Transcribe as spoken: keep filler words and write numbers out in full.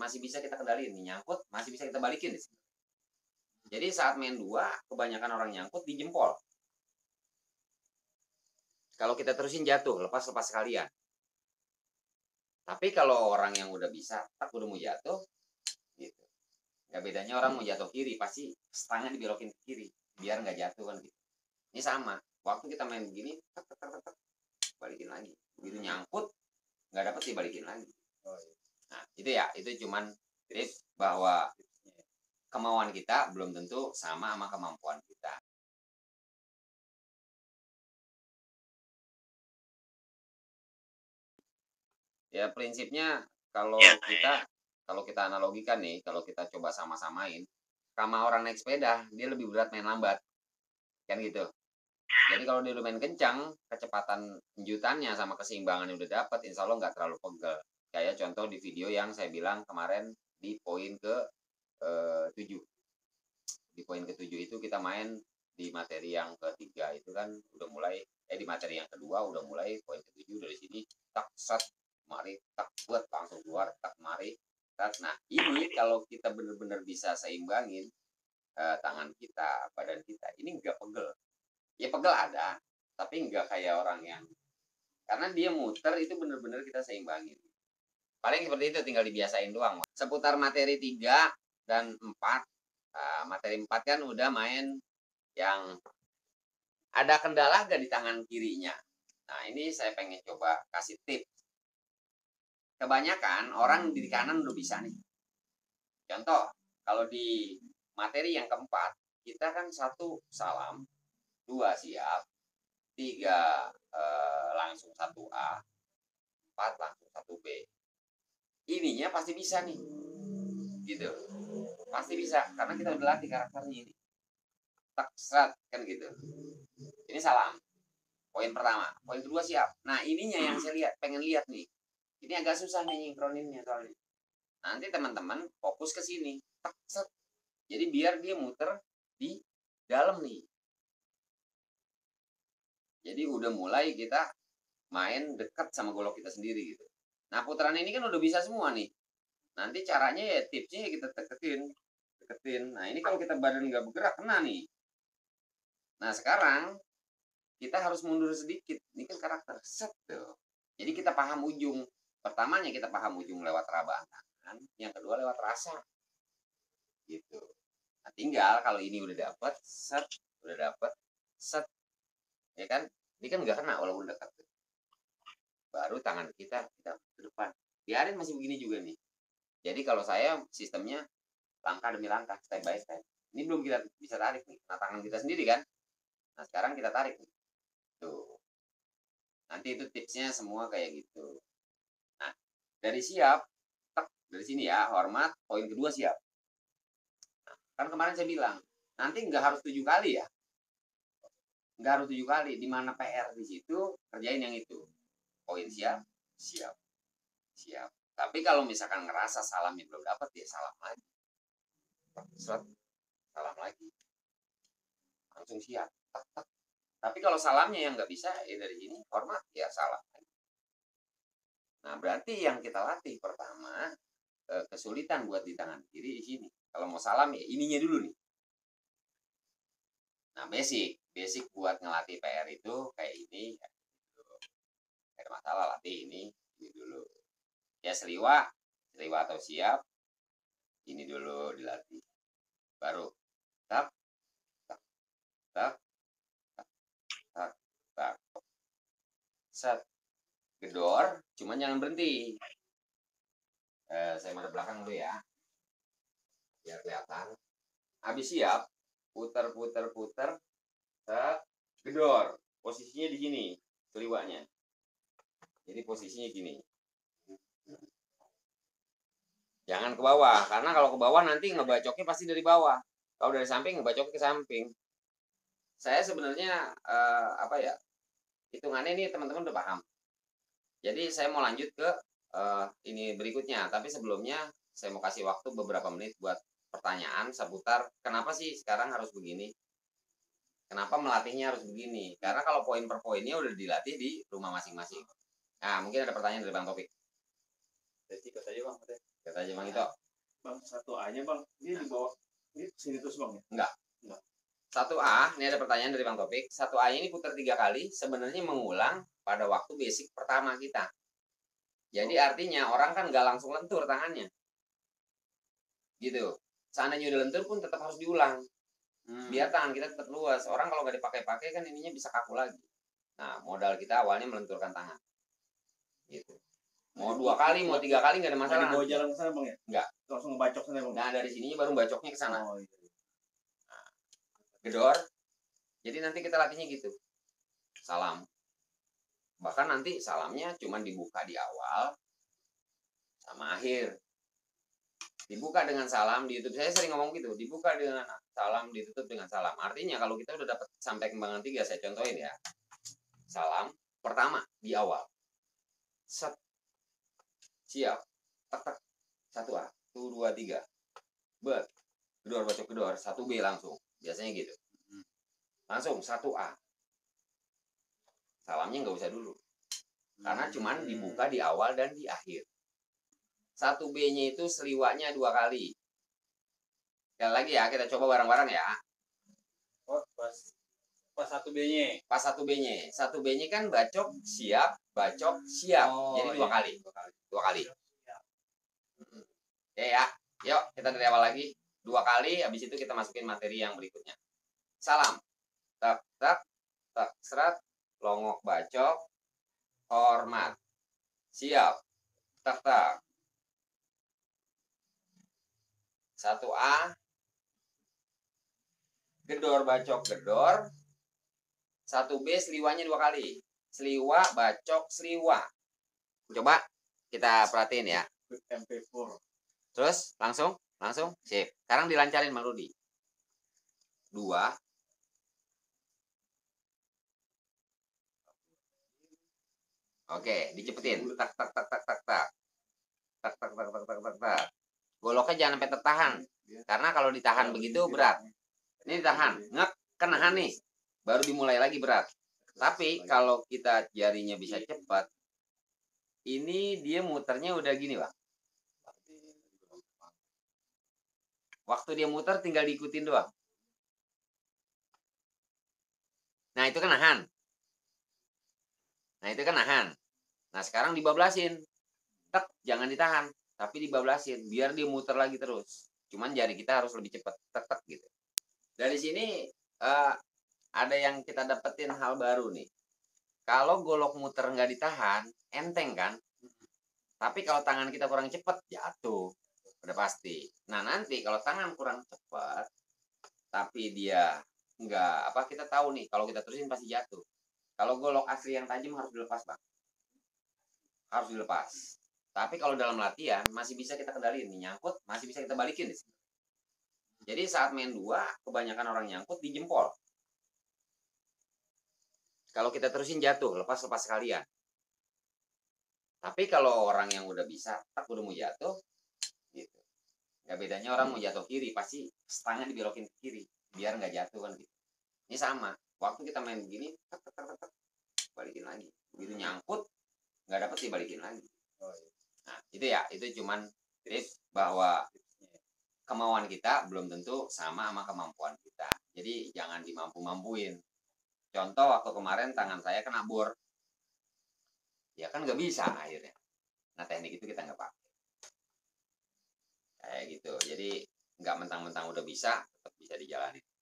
masih bisa kita kendaliin nih, nyangkut masih bisa kita balikin. Jadi saat main dua, kebanyakan orang nyangkut di jempol. Kalau kita terusin jatuh, lepas-lepas sekalian. Tapi kalau orang yang udah bisa, tak udah mau jatuh, gitu. Gak bedanya orang mau jatuh kiri, pasti setengah dibelokin ke kiri, biar nggak jatuh kan gitu. Ini sama, waktu kita main begini, tak, tak, tak, tak, balikin lagi. Begitu nyangkut, nggak dapet dibalikin lagi. Nah, itu ya, itu cuman tips bahwa kemauan kita belum tentu sama sama kemampuan kita. Ya prinsipnya kalau kita kalau kita analogikan nih, kalau kita coba sama-samain, sama orang naik sepeda, dia lebih berat main lambat. Kan gitu. Jadi kalau dia udah main kencang, kecepatan enjutannya sama keseimbangannya udah dapet, insya Allah nggak terlalu pegel. Kayak contoh di video yang saya bilang kemarin di poin ke eh, tujuh. Di poin ketujuh itu kita main di materi yang ketiga itu kan udah mulai, eh di materi yang kedua udah mulai poin ketujuh dari sini, tak set, mari, tak buat, langsung keluar, tak mari, tak. Nah ini kalau kita benar-benar bisa seimbangin eh, tangan kita, badan kita, ini nggak pegel. Ya pegel ada, tapi nggak kayak orang yang, karena dia muter itu bener-bener kita seimbangin. Paling seperti itu, tinggal dibiasain doang. Seputar materi tiga dan empat, uh, materi empat kan udah main yang ada kendala gak di tangan kirinya. Nah ini saya pengen coba kasih tips. Kebanyakan orang di kanan udah bisa nih. Contoh, kalau di materi yang keempat, kita kan satu salam, dua siap, tiga eh, langsung satu A, empat langsung satu B. Ininya pasti bisa nih, gitu, pasti bisa karena kita udah latih karakternya ini. Tak serat kan gitu. Ini salam. Poin pertama, poin kedua siap. Nah ininya yang saya lihat, pengen lihat nih. Ini agak susah nih nyingkroninnya soalnya. Nanti teman-teman fokus ke sini, tak set. Jadi biar dia muter di dalam nih. Jadi udah mulai kita main dekat sama golok kita sendiri gitu. Nah putaran ini kan udah bisa semua nih. Nanti caranya ya tipsnya ya kita deketin, deketin. Nah ini kalau kita badan nggak bergerak kena nih. Nah sekarang kita harus mundur sedikit. Ini kan karakter set tuh. Jadi kita paham ujung. Pertamanya kita paham ujung lewat rabaan tangan, yang kedua lewat rasa. Gitu. Nah tinggal kalau ini udah dapet, set, udah dapet, set, ya kan? Ini kan nggak kena walaupun dekat. Baru tangan kita kita ke depan. Biarin masih begini juga nih. Jadi kalau saya sistemnya langkah demi langkah, step by step. Ini belum kita bisa tarik nih. Nah tangan kita sendiri kan. Nah sekarang kita tarik nih. Tuh. Nanti itu tipsnya semua kayak gitu. Nah dari siap, tek, dari sini ya, hormat, poin kedua siap. Nah, kan kemarin saya bilang, nanti nggak harus tujuh kali ya. Nggak harus tujuh kali. Di mana P R di situ, kerjain yang itu. Poin siap, siap, siap. Tapi kalau misalkan ngerasa salamnya belum dapat, ya salam lagi. Serat, salam lagi. Langsung siap. Tak, tak. Tapi kalau salamnya yang nggak bisa, ya dari sini hormat, ya salam. Nah berarti yang kita latih pertama, kesulitan buat di tangan kiri di sini. Kalau mau salam ya ininya dulu nih. Nah basic, basic buat ngelatih P R itu kayak ini. Ada masalah latih ini, ini dulu. Ya seliwa, seliwa atau siap, ini dulu dilatih. Baru tak, tak, tak, tak, tak, tak. Set, gedor, cuman jangan berhenti. Eh, saya mana belakang dulu ya, biar kelihatan. Habis siap, putar, putar, putar, set, gedor. Posisinya di sini, seliwanya. Jadi posisinya gini. Jangan ke bawah, karena kalau ke bawah nanti ngebacoknya pasti dari bawah. Kalau dari samping ngebacoknya ke samping. Saya sebenarnya eh, apa ya? Hitungannya ini teman-teman udah paham. Jadi saya mau lanjut ke eh, ini berikutnya, tapi sebelumnya saya mau kasih waktu beberapa menit buat pertanyaan seputar kenapa sih sekarang harus begini? Kenapa melatihnya harus begini? Karena kalau poin per poinnya udah dilatih di rumah masing-masing. Nah, mungkin ada pertanyaan dari Bang Topik. Jadi ikut aja Bang. Kata aja Bang Ito. Bang, satu A-nya Bang, dia di bawah ini sini terus Bang ya? Enggak. Enggak. Satu A, ini ada pertanyaan dari Bang Topik. Satu A ini putar tiga kali, sebenarnya mengulang pada waktu basic pertama kita. Jadi artinya orang kan nggak langsung lentur tangannya. Gitu. Seandainya udah lentur pun tetap harus diulang. Hmm. Biar tangan kita tetap luas. Orang kalau nggak dipakai-pakai kan ininya bisa kaku lagi. Nah, modal kita awalnya melenturkan tangan. Gitu. Mau dua kali, mau tiga kali nggak ada masalah. Mau jalan ke sana Bang ya? Enggak. Langsung ngebacok sana Bang. Nah, dari sininya baru bacoknya ke sana. Oh, iya. Nah, gedor. Jadi nanti kita latihnya gitu. Salam. Bahkan nanti salamnya cuma dibuka di awal sama akhir. Dibuka dengan salam di YouTube. Saya sering ngomong gitu. Dibuka dengan salam, ditutup dengan salam. Artinya kalau kita udah dapat sampai kembangan tiga, saya contohin ya. Salam pertama di awal. Set. Siap. Tak tak. Satu A. Satu, dua, tiga. Ber. Gedor, bacok, gedor. Satu B langsung. Biasanya gitu. Langsung satu A. Salamnya nggak usah dulu. Karena cuman dibuka di awal dan di akhir. Satu B-nya itu seliwaknya dua kali. Sekali lagi ya, kita coba bareng-bareng ya. Oh, pas pas satu B-nya. Pas satu B-nya. Satu B-nya kan bacok, siap, bacok, siap. Oh, jadi dua iya. kali. Dua kali. Oke ya. Yuk, kita dari awal lagi. Dua kali, habis itu kita masukin materi yang berikutnya. Salam. Tak, tak, tak, serat, longok, bacok, hormat. Siap. Tak, tak. Satu A. Gedor, bacok, gedor. Satu B, seliwanya dua kali. Seliwa, bacok, seliwa. Coba kita perhatiin ya. M P empat. Terus langsung, langsung, sip. Sekarang dilancarin Bang Rudi. Dua. Oke, dicepetin. Tak, tak, tak, tak, tak, tak. Tak, tak, tak, tak, tak, tak, tak. Goloknya jangan sampai tertahan. Karena kalau ditahan begitu berat. Ini ditahan. Ngek, kan nahan nih. Baru dimulai lagi berat. Tapi kalau kita jarinya bisa cepat, ini dia muternya udah gini, Bang. Waktu dia muter tinggal diikutin doang. Nah, itu kan nahan. Nah, itu kan nahan. Nah, sekarang dibablasin. Tek, jangan ditahan, tapi dibablasin biar dia muter lagi terus. Cuman jari kita harus lebih cepat. Tek, tek gitu. Dari sini uh, ada yang kita dapetin hal baru nih. Kalau golok muter nggak ditahan, enteng kan? Tapi kalau tangan kita kurang cepat, jatuh. Udah pasti. Nah, nanti kalau tangan kurang cepat, tapi dia nggak, apa, kita tahu nih, kalau kita terusin pasti jatuh. Kalau golok asli yang tajam harus dilepas, Bang. Harus dilepas. Tapi kalau dalam latihan, masih bisa kita kendaliin. Nih, nyangkut, masih bisa kita balikin di sini. Jadi saat main dua, kebanyakan orang nyangkut di jempol. Kalau kita terusin jatuh, lepas-lepas sekalian. Tapi kalau orang yang udah bisa, tak udah mau jatuh, gitu. Gak bedanya orang mau jatuh kiri, pasti setengah dibelokin ke kiri, biar nggak jatuh kan gitu. Ini sama, waktu kita main begini, tek, tek, tek, tek, balikin lagi. Begitu nyangkut, nggak dapet sih balikin lagi. Nah, itu ya, itu cuman tips bahwa kemauan kita belum tentu sama sama kemampuan kita. Jadi jangan dimampu-mampuin. Contoh waktu kemarin tangan saya kena bor. Ya kan nggak bisa akhirnya. Nah, teknik itu kita nggak pakai. Kayak gitu. Jadi nggak mentang-mentang udah bisa, tetap bisa dijalani.